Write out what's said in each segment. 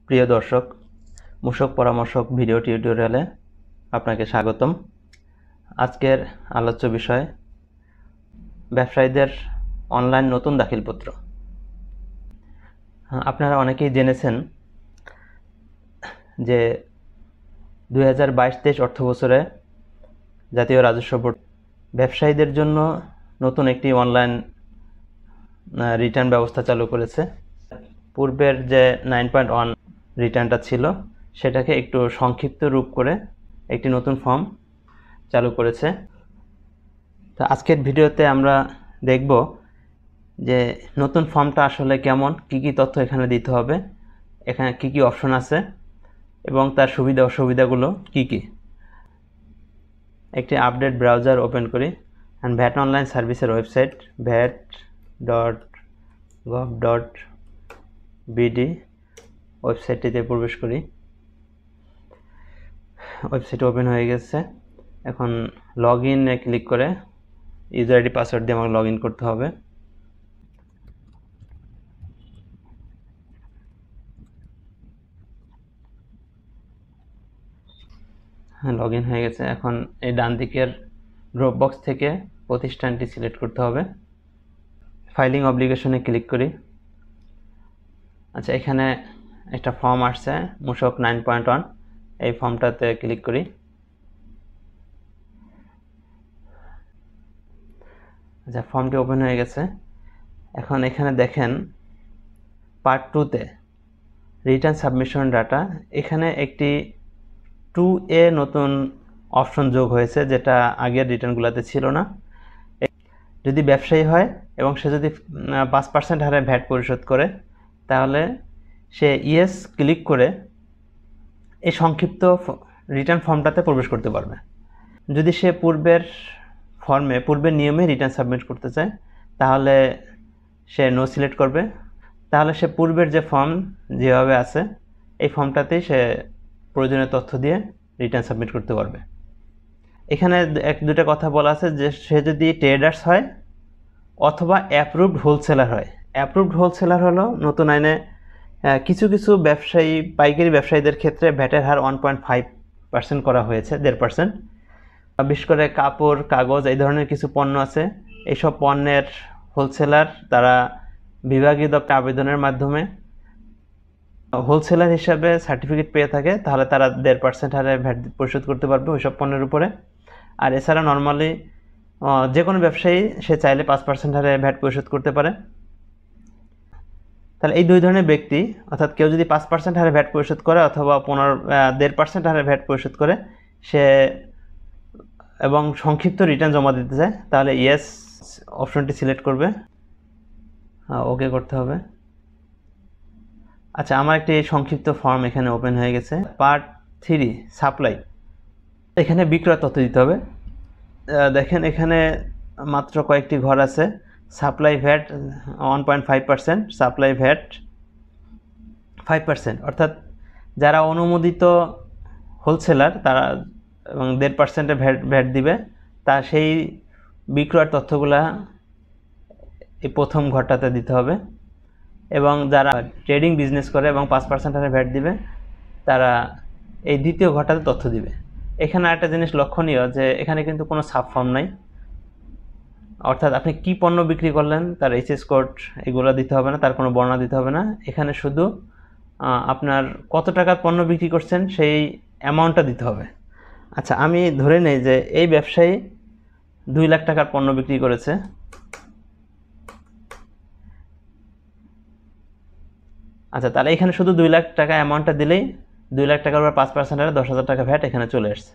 প্রিয় দর্শক, মূসক পরামর্শক ভিডিও টিউটোরিয়ালে আপনাকে স্বাগতম। আজকের আলোচ্য বিষয় ব্যবসায়ীদের অনলাইন নতুন দাখিলপত্র। আপনারা অনেকেই জেনেছেন যে 2022-23 অর্থবছরে জাতীয় রাজস্ব বোর্ড ব্যবসায়ীদের জন্য নতুন একটি অনলাইন রিটার্ন ব্যবস্থা চালু করেছে। পূর্বের যে 9.1 রিটার্নটা ছিল সেটাকে একটু সংক্ষিপ্ত রূপ করে একটি নতুন ফর্ম চালু করেছে। তো আজকের ভিডিওতে আমরা দেখব যে নতুন ফর্মটা আসলে কেমন, কি কি তথ্য এখানে দিতে হবে, এখানে কি কি অপশন আছে এবং তার সুবিধা অসুবিধাগুলো কি কি। একটি আপডেট ব্রাউজার ওপেন করি অ্যান্ড ভ্যাট অনলাইন সার্ভিসের ওয়েবসাইট vat.gov.bd ওয়েবসাইটটিতে প্রবেশ করি। ওয়েবসাইট ওপেন হয়ে গেছে। এখন লগ ইনে ক্লিক করে ইউজার আইডি পাসওয়ার্ড দিয়ে আমাকে লগ ইন করতে হবে। হ্যাঁ, লগ ইন হয়ে গেছে। এখন এই ডান দিকের ড্রপ বক্স থেকে প্রতিষ্ঠানটি সিলেক্ট করতে হবে। ফাইলিং অব্লিগেশনে ক্লিক করি। আচ্ছা, এখানে একটা ফর্ম আসছে মূসক 9.1, এই ফর্মটাতে ক্লিক করি। আচ্ছা, ফর্মটি ওপেন হয়ে গেছে। এখন এখানে দেখেন পার্ট 2তে রিটার্ন সাবমিশন ডাটা, এখানে একটি 2A নতুন অপশন যোগ হয়েছে, যেটা আগের রিটার্নগুলোতে ছিল না। যদি ব্যবসায়ী হয় এবং সে যদি 5% হারে ভ্যাট পরিশোধ করে, তাহলে সে ইয়েস ক্লিক করে এই সংক্ষিপ্ত রিটার্ন ফর্মটাতে প্রবেশ করতে পারবে। যদি সে পূর্বের নিয়মে রিটার্ন সাবমিট করতে চায়, তাহলে সে নো সিলেক্ট করবে। তাহলে সে পূর্বের যে ফর্ম যেভাবে আছে এই ফর্মটাতেই সে প্রয়োজনীয় তথ্য দিয়ে রিটার্ন সাবমিট করতে পারবে। এখানে দুটা কথা বলা আছে যে সে যদি ট্রেডার্স হয় অথবা অ্যাপ্রুভড হোলসেলার হয়। অ্যাপ্রুভড হোলসেলার হলো নতুন আইনে কিছু কিছু ব্যবসায়ী, পাইকারি ব্যবসায়ীদের ক্ষেত্রে ভ্যাটের হার 1.5% করা হয়েছে, 1.5%। বিশেষ করে কাপড়, কাগজ, এই ধরনের কিছু পণ্য আছে। এইসব পণ্যের হোলসেলার তারা বিভাগীয় দপ্তরে আবেদনের মাধ্যমে হোলসেলার হিসাবে সার্টিফিকেট পেয়ে থাকে, তাহলে তারা 1.5% হারে ভ্যাট পরিশোধ করতে পারবে ওইসব পণ্যের উপরে। আর এছাড়া নর্মালি যে কোনো ব্যবসায়ী সে চাইলে 5% হারে ভ্যাট পরিশোধ করতে পারে। তাহলে এই দুই ধরনের ব্যক্তি, অর্থাৎ কেউ যদি 5% হারে ভ্যাট পরিশোধ করে অথবা 1.5% হারে ভ্যাট পরিশোধ করে সে এবং সংক্ষিপ্ত রিটার্ন জমা দিতে চায়, তাহলে ইয়েস অপশনটি সিলেক্ট করবে, ওকে করতে হবে। আচ্ছা, আমার একটি সংক্ষিপ্ত ফর্ম এখানে ওপেন হয়ে গেছে। পার্ট 3 সাপ্লাই, এখানে বিক্রয় তথ্য দিতে হবে। দেখেন এখানে মাত্র কয়েকটি ঘর আছে। সাপ্লাই ভ্যাট 1.5%, সাপ্লাই ভ্যাট 5%, অর্থাৎ যারা অনুমোদিত হোলসেলার তারা এবং 1.5% ভ্যাট দিবে, তা সেই বিক্রয়ের তথ্যগুলা এই প্রথম ঘরটাতে দিতে হবে। এবং যারা ট্রেডিং বিজনেস করে এবং 5% হারে ভ্যাট দিবে, তারা এই দ্বিতীয় ঘরটাতে তথ্য দিবে। এখানে একটা জিনিস লক্ষণীয় যে এখানে কিন্তু কোনো সাব ফর্ম নাই, অর্থাৎ আপনি কি পণ্য বিক্রি করলেন তার এইচএস কোড এগুলো দিতে হবে না, তার কোনো বর্ণনা দিতে হবে না। এখানে শুধু আপনার কত টাকার পণ্য বিক্রি করছেন সেই অ্যামাউন্টটা দিতে হবে। আচ্ছা, আমি ধরে নেই যে এই ব্যবসায়ী 2 লাখ টাকার পণ্য বিক্রি করেছে। আচ্ছা, তাহলে এখানে শুধু 2 লাখ টাকা অ্যামাউন্টটা দিলেই 2 লাখ টাকার উপর 5% হারে 10,000 টাকা ভ্যাট এখানে চলে আসছে।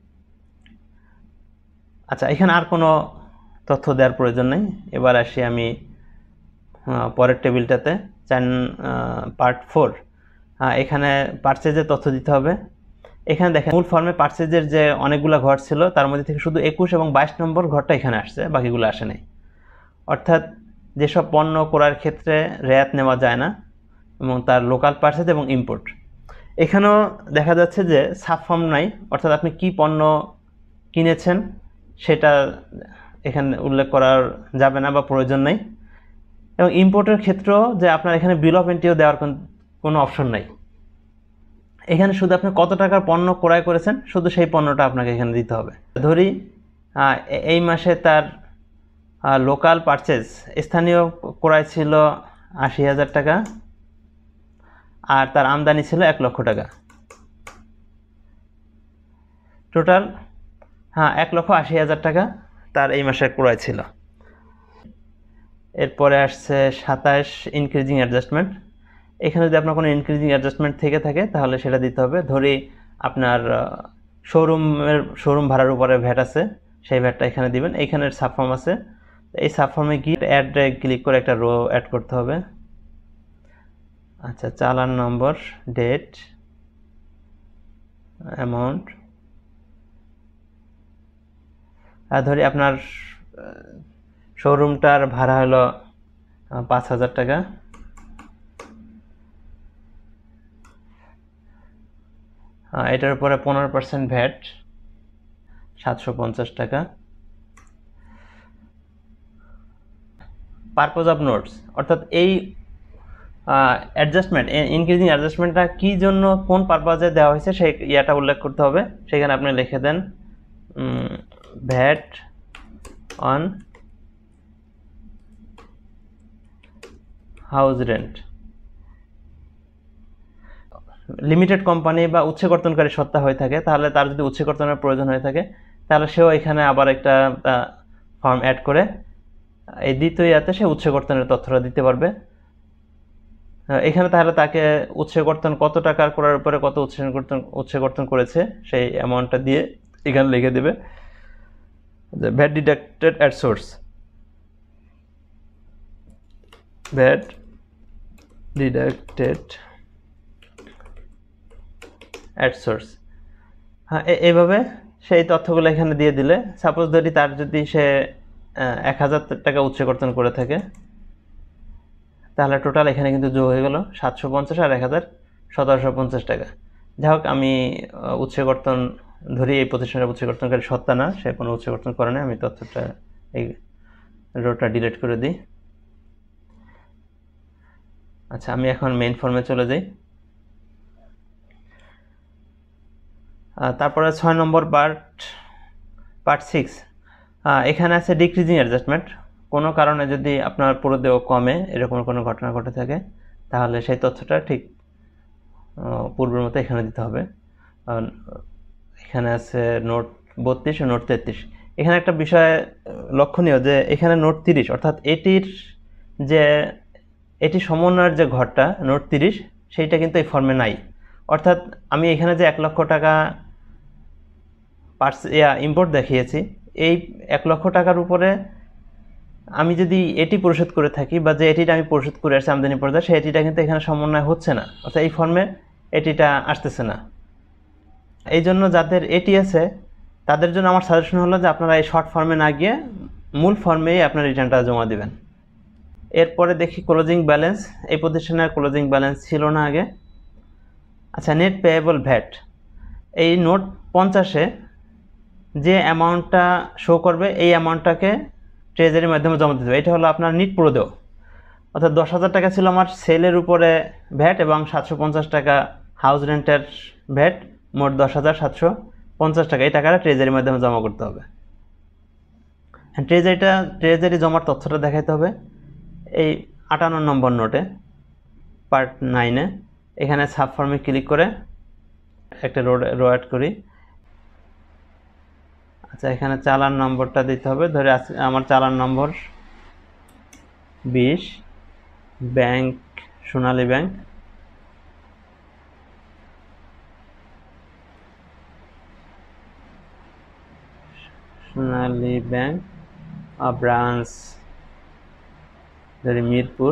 আচ্ছা, এখানে আর কোনো তথ্য দেওয়ার প্রয়োজন নেই। এবার আসি আমি পরের টেবিলটাতে, পার্ট 4। এখানে পারচেজের তথ্য দিতে হবে। এখানে দেখেন মূল ফর্মে পারচেজের যে অনেকগুলো ঘর ছিল তার মধ্যে থেকে শুধু 21 এবং 22 নম্বর ঘরটা এখানে আসছে, বাকিগুলো আসে নাই। অর্থাৎ যেসব পণ্য ক্রয়ের ক্ষেত্রে রেয়াত নেওয়া যায় না এবং তার লোকাল পারচেজ এবং ইম্পোর্ট, এখানেও দেখা যাচ্ছে যে সাব ফর্ম নাই, অর্থাৎ আপনি কি পণ্য কিনেছেন সেটা এখানে উল্লেখ করার যাবে না বা প্রয়োজন নেই। এবং ইম্পোর্টের ক্ষেত্রেও যে আপনার এখানে বিল অফ এন্ট্রিও দেওয়ার কোনো অপশন নাই। এখানে শুধু আপনি কত টাকার পণ্য ক্রয় করেছেন শুধু সেই পণ্যটা আপনাকে এখানে দিতে হবে। ধরি এই মাসে তার লোকাল পারচেজ স্থানীয় ক্রয় ছিল ৮০,০০০ টাকা আর তার আমদানি ছিল ১,০০,০০০ টাকা। টোটাল ১,৮০,০০০ টাকা তার এই মাসের ক্রয় ছিল। এরপরে আসছে ২৭ ইনক্রিজিং অ্যাডজাস্টমেন্ট। এখানে যদি আপনার কোনো ইনক্রিজিং অ্যাডজাস্টমেন্ট থেকে থাকে তাহলে সেটা দিতে হবে। ধরি আপনার শোরুম ভাড়ার উপরে ভ্যাট আছে, সেই ভ্যাটটা এখানে দিবেন। এইখানের সাবফর্ম আছে, এই সাবফর্মে গিয়ে অ্যাড ক্লিক করে একটা রো অ্যাড করতে হবে। আচ্ছা, চালান নম্বর, ডেট, অ্যামাউন্ট। ধরি আপনার শোরুমটার ভাড়া হলো ৫,০০০ টাকা। এটার উপরে 15% ভ্যাট, ৭৫০ টাকা। পারপোজ অফ নোটস, অর্থাৎ এই অ্যাডজাস্টমেন্ট, ইনক্রিজিং অ্যাডজাস্টমেন্টটা কী জন্য, কোন পারপাজে দেওয়া হয়েছে সেই ইয়াটা উল্লেখ করতে হবে। সেখানে আপনি লিখে দেন VAT on house rent. Limited company বা উৎসকর্তনকারী সত্তা হয়ে থাকে, তাহলে তার যদি উৎসকর্তনের প্রয়োজন হয়ে থাকে তাহলে সেও এখানে আবার একটা ফর্ম অ্যাড করে এই দ্বিতীয় ইয়াতে সে উৎসকর্তনের তথ্যটা দিতে পারবে। এখানে তাহলে তাকে উৎসকর্তন কত টাকার করার উপরে কত উৎসকর্তন করেছে সেই অ্যামাউন্টটা দিয়ে এখানে লিখে দেবে যে VAT deducted at source, VAT deducted at source. এইভাবে সেই তথ্যগুলো এখানে দিয়ে দিলে, সাপোজ ধরি তার যদি সে ১,০০০ টাকা উৎসকর্তন করে থাকে তাহলে টোটাল এখানে কিন্তু যোগ হয়ে গেল ৭৫০ আর ১,০০০ ১৭৫০ টাকা। যাই হোক, আমি উৎসকর্তন ধরি এই প্রতিষ্ঠানের উৎসকর্তনকারী সত্তা না, সে কোনো উৎসকর্তন করে না, আমি তথ্যটা এই রোটা ডিলিট করে দিই। আচ্ছা, আমি এখন মেইন ফর্মে চলে যাই। তারপরে ৬ নম্বর পার্ট 6, এখানে আছে ডিক্রিজিং অ্যাডজাস্টমেন্ট। কোনো কারণে যদি আপনার পুরোদেহ কমে, এরকম কোনো ঘটনা ঘটে থাকে তাহলে সেই তথ্যটা ঠিক পূর্বের মতো এখানে দিতে হবে। এখানে আছে নোট 32 ও নোট 33। এখানে একটা বিষয় লক্ষণীয় যে এখানে নোট 30, অর্থাৎ এটি সমন্বয়ের যে ঘরটা নোট 30 সেইটা কিন্তু এই ফর্মে নাই। অর্থাৎ আমি এখানে যে ১,০০,০০০ টাকা ইম্পোর্ট দেখিয়েছি, এই ১,০০,০০০ টাকার উপরে আমি যদি এটি পরিশোধ করে থাকি বা যে এটিটা আমি পরিশোধ করে আসছি আমদানি পর্যায়ে, সেই এটিটা কিন্তু এখানে সমন্বয় হচ্ছে না, অর্থাৎ এই ফর্মে এটিটা আসতেছে না। এই জন্য যাদের এটি আছে তাদের জন্য আমার সাজেশন হলো যে আপনারা এই শর্ট ফর্মে না গিয়ে মূল ফর্মেই আপনার রিটার্নটা জমা দেবেন। এরপরে দেখি ক্লোজিং ব্যালেন্স। এই প্রতিষ্ঠানের ক্লোজিং ব্যালেন্স ছিল না আগে। আচ্ছা, নেট পেয়েবল ভ্যাট, এই নোট 50-এ যে অ্যামাউন্টটা শো করবে এই অ্যামাউন্টটাকে ট্রেজারির মাধ্যমে জমা দিতে হবে। এটা হলো আপনার নিট প্রদেয়, অর্থাৎ ১০,০০০ টাকা ছিল আমার সেলের উপরে ভ্যাট এবং ৭৫০ টাকা হাউস রেন্টের ভ্যাট, মোট ১০,৭৫০ টাকা। এই টাকাটা ট্রেজারির মাধ্যমে জমা করতে হবে। ট্রেজারি জমার তথ্যটা দেখাইতে হবে এই ৫৮ নম্বর নোটে, পার্ট 9-এ। এখানে সাবফর্মে ক্লিক করে একটা রো অ্যাড করি। আচ্ছা, এখানে চালান নম্বরটা দিতে হবে। ধরে আমার চালান number 20, bank Sonali bank. Sonali bank branch ধরি মিরপুর।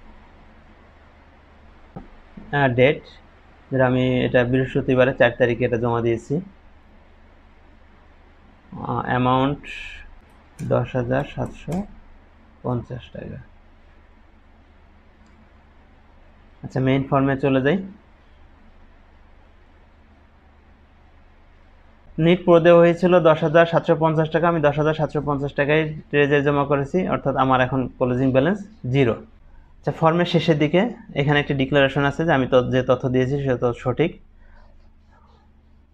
ডেট ধরে আমি এটা বৃহস্পতিবারে 4 তারিখে এটা জমা দিয়েছি। অ্যামাউন্ট 10,750 টাকা। আচ্ছা, মেইন ফর্মে চলে যাই। নিট প্রদেয় হয়েছিল 10,750 টাকা, আমি 10,750 টাকায় ট্রেজারি জমা করেছি, অর্থাৎ আমার এখন ক্লোজিং ব্যালেন্স 0। আচ্ছা, ফর্মের শেষের দিকে এখানে একটি ডিক্লারেশন আছে যে আমি যে তথ্য দিয়েছি সেটা সঠিক।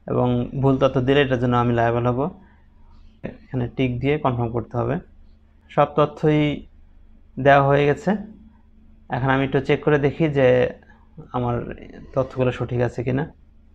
এবং ভুল তথ্য দিলে এটার জন্য আমি লায়াবল হব। এখানে টিক দিয়ে কনফার্ম করতে হবে। সব তথ্যই দেওয়া হয়ে গেছে। এখন আমি একটু চেক করে দেখি যে আমার তথ্যগুলো সঠিক আছে কিনা।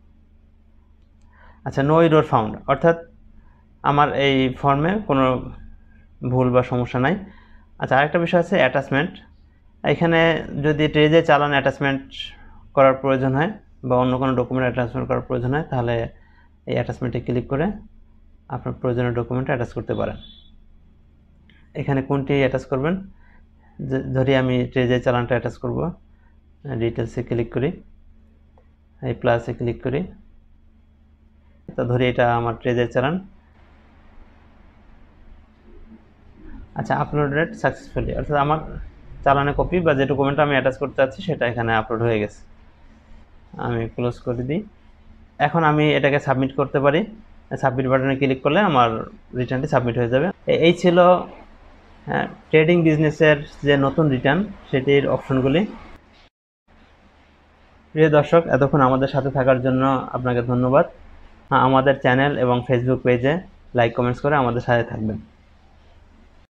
আচ্ছা, নো এরর ফাউন্ড, অর্থাৎ আমার এই ফর্মে কোনো ভুল বা সমস্যা নাই। আচ্ছা, আরেকটা বিষয় আছে অ্যাটাচমেন্ট। এখানে যদি ট্রেজে চালান অ্যাটাচমেন্ট করার প্রয়োজন হয় বা অন্য কোনো ডকুমেন্ট অ্যাটাচমেন্ট করার প্রয়োজন হয়, তাহলে এই অ্যাটাচমেন্টে ক্লিক করে আপনার প্রয়োজনীয় ডকুমেন্ট অ্যাটাচ করতে পারেন। এখানে কোনটি অ্যাটাচ করবেন, ধরি আমি ট্রেজে চালানটা অ্যাটাচ করব। ডিটেলসে ক্লিক করি, এই প্লাসে ক্লিক করি, তো ধরি এটা আমার ট্রেজের চালান। আচ্ছা, আপলোডেড সাকসেসফুলি, অর্থাৎ আমার চালানে কপি বা যে ডকুমেন্টটা আমি অ্যাটাচ করতে চাচ্ছি সেটা এখানে আপলোড হয়ে গেছে। আমি ক্লোজ করে দিই। এখন আমি এটাকে সাবমিট করতে পারি। সাবমিট বাটনে ক্লিক করলে আমার রিটার্নটি সাবমিট হয়ে যাবে। এই ছিল ট্রেডিং বিজনেসের যে নতুন রিটার্ন সেটির অপশনগুলি। প্রিয় দর্শক, এতক্ষণ আমাদের সাথে থাকার জন্য আপনাকে ধন্যবাদ। আমাদের চ্যানেল এবং ফেসবুক পেজে লাইক কমেন্টস করে আমাদের সাথে থাকবেন।